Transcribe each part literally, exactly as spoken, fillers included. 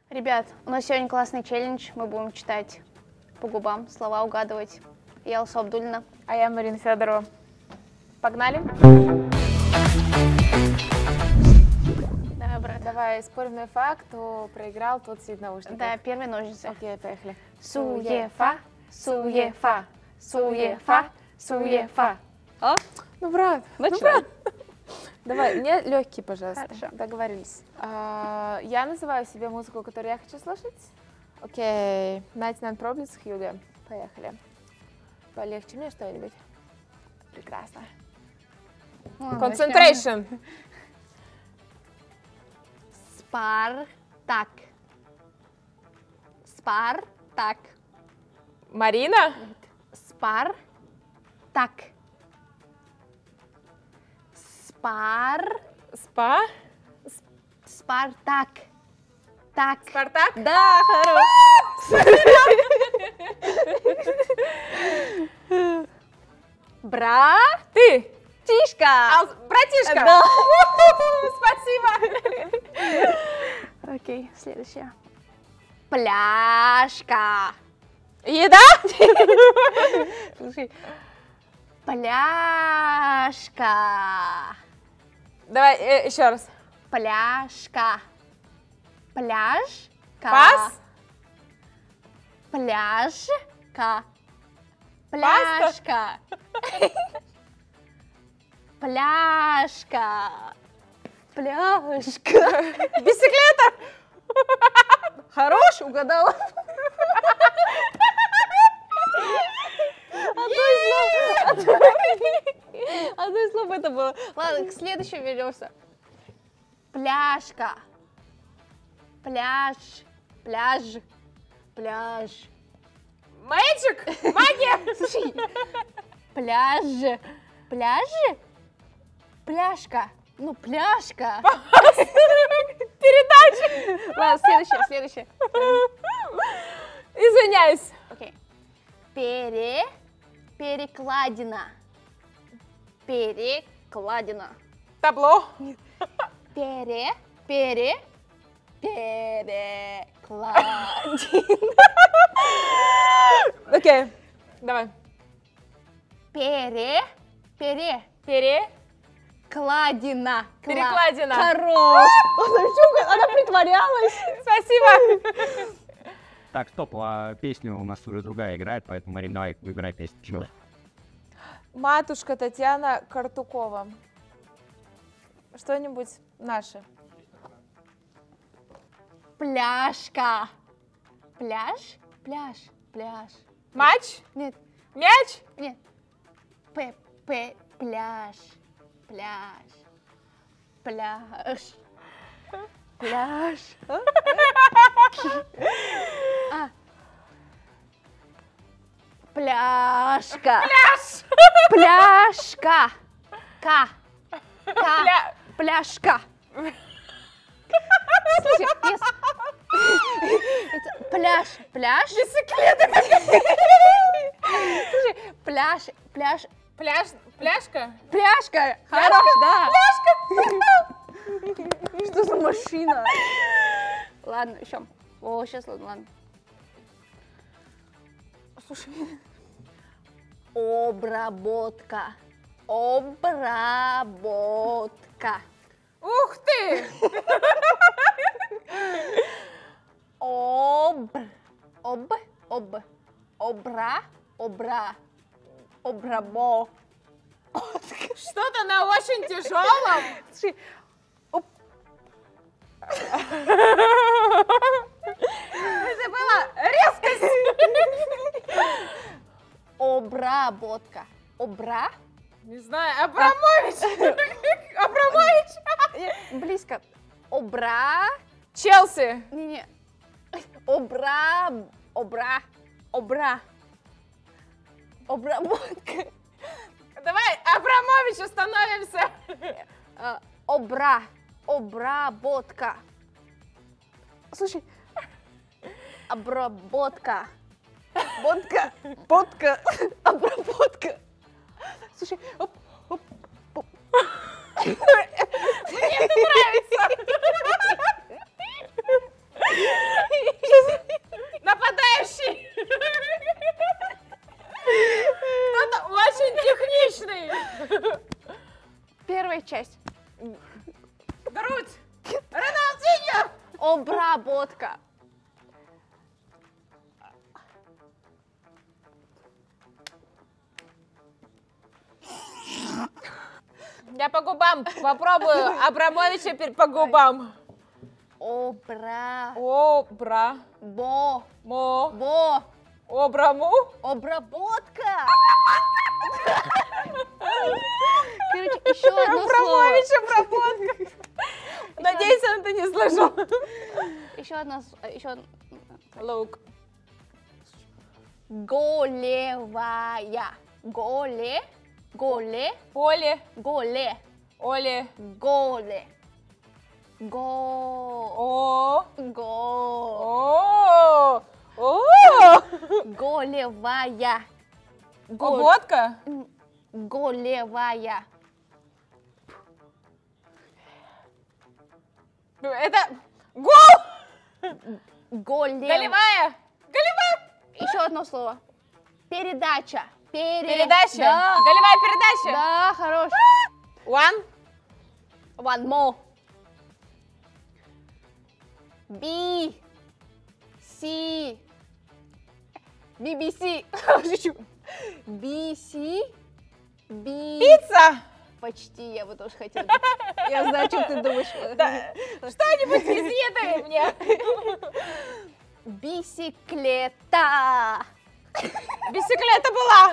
Ребят, у нас сегодня классный челлендж. Мы будем читать по губам, слова угадывать. Я Алсу Абдуллина. А я Марина Федорова. Погнали? Давай, брат. Давай, спорный факт, кто проиграл, тот сидит в наушниках. Да, первые ножницы. Окей, поехали. Суефа, суефа, суефа, суефа. А? Ну, брат, ну, брат. Давай, мне легкий, пожалуйста. Хорошо. Договорились. А, я называю себе музыку, которую я хочу слушать. Окей. девяносто девять Problems, Хьюго. Поехали. Полегче мне что-нибудь. Прекрасно. Concentration. Спартак. Спартак. Марина? Спартак. Спар... Спа? Спартак. Так. Спартак? Да, хорош. Бра... Ты? Тишка. А, братишка? Да. Спасибо. Окей, следующее. Пляшка. Еда? Слушай. Пляшка. Давай э, еще раз. Пляшка. Пляжка. Пас? Пляжка. Паста? Пляшка. Пляшка. Пляшка. Бисиклета? Хорош, угадала. Одно из слов. Одно из слов это было. Ладно, к следующему вернемся. Пляшка. Пляж. Пляж. Пляж. Мэджик? Магия? Слушай. Пляж. Пляж? Пляшка. Ну, пляшка. Передача. Ладно, следующее, следующее. Извиняюсь. Окей. Пере. Перекладина. Перекладина. Табло. Пере. Пере. Перекладина. Окей. Давай. Пере. Пере. Пере. Кладина. Кла- Перекладина. Хорош. Она притворялась. Спасибо. Так, стоп, а песня у нас уже другая играет, поэтому, Марин, давай выбирай песню. Матушка Татьяна Картукова. Что-нибудь наше. Пляшка. Пляж? Пляж. Пляж. Матч? Нет, Мяч? нет. П. П. Пляж. Пляж. Пляж. Пляж. А. Пляшка. Пляж. Пляшка. К. К. Пля- Пляшка. Слушай, если- это пляж. Пляж. Бисиклета. Слушай, пляж. Пляж. Пляж. Пляжка? Пляшка. Хорош, да. Что за машина? Ладно, еще. О, сейчас, ладно, ладно. Слушай. Обработка. Обработка. Ух ты! Об. Об. Об. Обра. Обра. Обрабо. Что-то на очень тяжелом. Слушай. Оп. Это было резкость. Обработка. Обра. Не знаю, Абрамович. Абрамович. Близко. Обра. Челси. Не-не. Обра. Обра. Обра. Обработка. Давай, Абрамович, остановимся. Э, Обра. Обработка. Слушай. Обработка. Бодка. Бодка. Обработка. Слушай. Оп, оп, оп. Мне это нравится. Обработка. Я по губам попробую Абрамовича пер- по губам. Обра... Обра... Бо... Мо... Бо... Обраму? Обработка. Короче, еще одно слово. Абрамович, обработка. Надеюсь, он это не слышал. Еще одно... с- Еще... од- Лук. Голевая. Голе... Голе... Поле. Голе... Оле. Голе... Го... О. Го... О. О. Голевая. Го- Обводка? Голевая. Это гол! Голев... Голевая! Голевая! Еще одно слово. Передача. Пере- Передача! Да. Голевая передача! Да, хорош. One. One more. Би. Си. Би би си. Би си. Би. Пицца! Почти, я бы тоже хотела. Я знаю, о чем ты думаешь. Что-нибудь визитай мне! Бисиклета. Бисиклета была!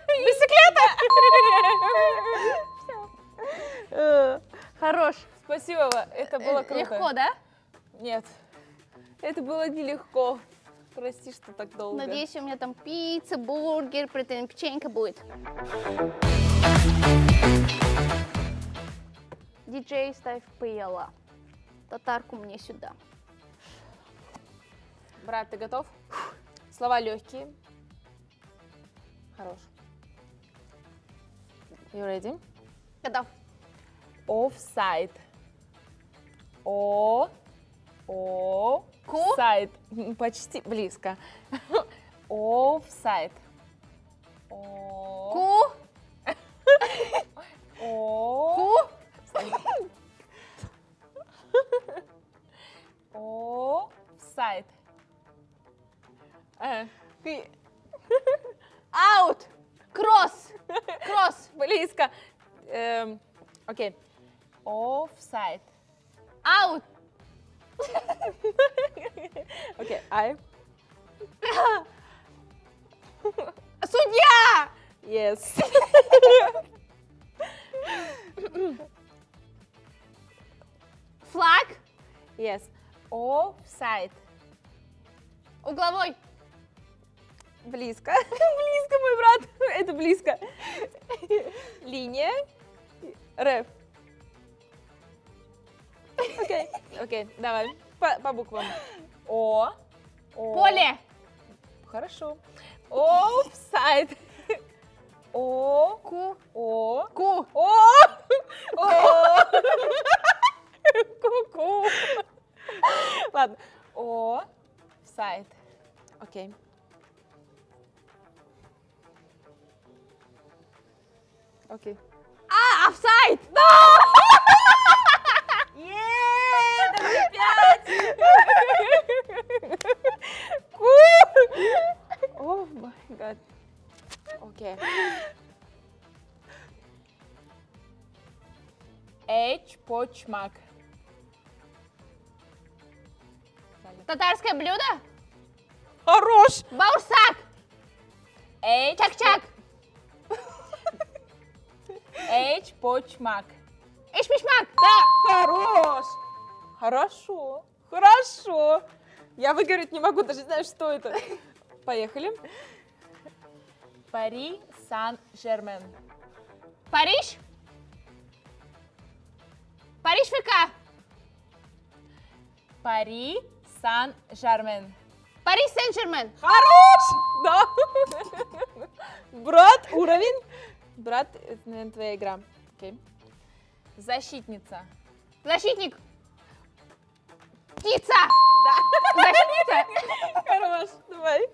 Бисиклета! Хорош. Спасибо, это было Э, круто. Легко, да? Нет, это было нелегко. Прости, что так долго. Надеюсь, у меня там пицца, бургер, протеин, печенька будет. Диджей, ставь пела. Татарку мне сюда. Брат, ты готов? Слова легкие. Хорош. You ready? Готов. Offside. О. О. Ку? Сайт. Почти близко. Offside. О. Ку. О. Ку. Offside. Э, ты Аут. Кросс. Кросс. близко. Эм, Окей. Offside. Аут. Окей. I. Судья. Yes. Флаг. Yes. Offside. Угловой. Близко. Близко, мой брат. Это близко. Линия. Рэп. Окей. Окей, давай. По, по буквам. О. О. Поле. Хорошо. Офсайд. О. Ку. О. Ку. О. О. Ку-ку. Ладно. О. Сайт. Окей. Окей. А, офсайд. О май гад. Окей. Эч почмак. Татарское блюдо. Хорош. Баурсак. Эч. Чак-чак. Эч почмак. Иш-пиш-мак. Хорош. Хорошо. Хорошо. Я выговорить не могу, даже не знаю, что это. Поехали. Пари Сан-Жермен. Париж. Париж ФК. Пари Сан-Жермен. Париж Сен-Жермен. Хорош! Да. Брат, уровень. Брат, это, наверное, твоя игра. Окей. Защитница. Защитник. Птица. Да. Защитница. Хорош, давай.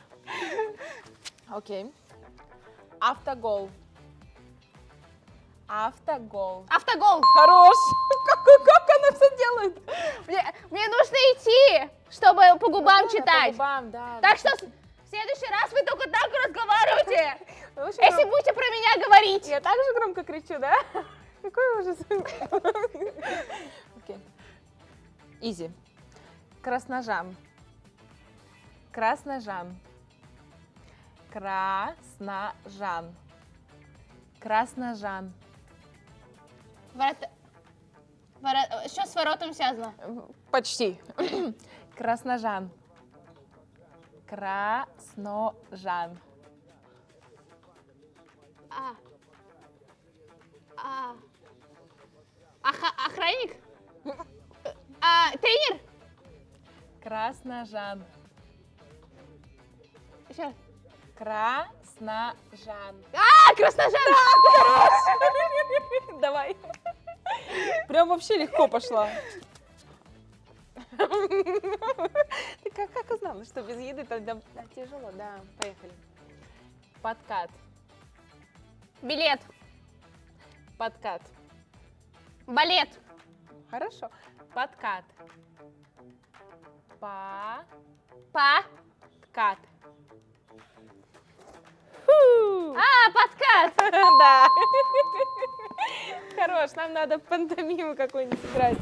Окей. Автогол. Автогол. Автогол. Хорош. Как, как она все делает? Мне, мне нужно идти, чтобы по губам Ну, да, читать. По губам, да. Так что в следующий раз вы только так разговариваете. Ну, очень Если гром- будете про меня говорить. Я так же громко кричу, да? Какой ужас. Окей. Изи. Красножам. Красножам. Красножан. Красножан. Ворот... Воро- Что с воротом связано? Почти. Красножан. Красножан. А. А. Аха- охранник? А, тренер? Красножан. Еще раз. Красножан. А, Красножан! Давай. Прям вообще легко пошла. Ты как, как узнала, что без еды тогда да, тяжело? Да, поехали. Подкат. Билет. Подкат. Балет. Хорошо. Подкат. Па. Па. Кат. А, подкат. Да. Хорош, нам надо пантомиму какую-нибудь сыграть.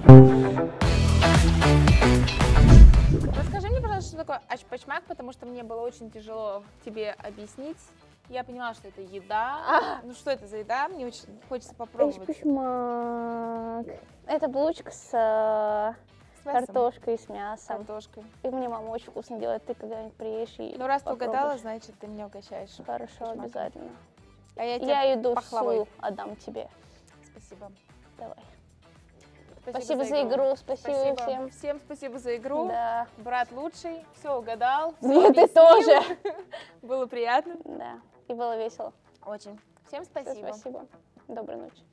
Расскажи мне, пожалуйста, что такое ачпачмак, потому что мне было очень тяжело тебе объяснить. Я поняла, что это еда. Ну что это за еда? Мне очень хочется попробовать. Эйчпишмак. Это булочка с э, С мясом. картошкой и с С мясом. картошкой. И мне мама очень вкусно делает. Ты когда-нибудь приедешь и Ну раз ты попробуешь. угадала, значит ты меня угощаешь. Хорошо, Эйчпишмаком. обязательно. А я тебе Я еду пахлавой. всю отдам тебе. Спасибо. Давай. Спасибо за игру, спасибо, Спасибо всем. Всем спасибо за игру. Да. Брат лучший, все угадал. всё Нет, ты объяснил. тоже. Было приятно. Да. И было весело. Очень. Всем Всё, спасибо. спасибо. Доброй ночи.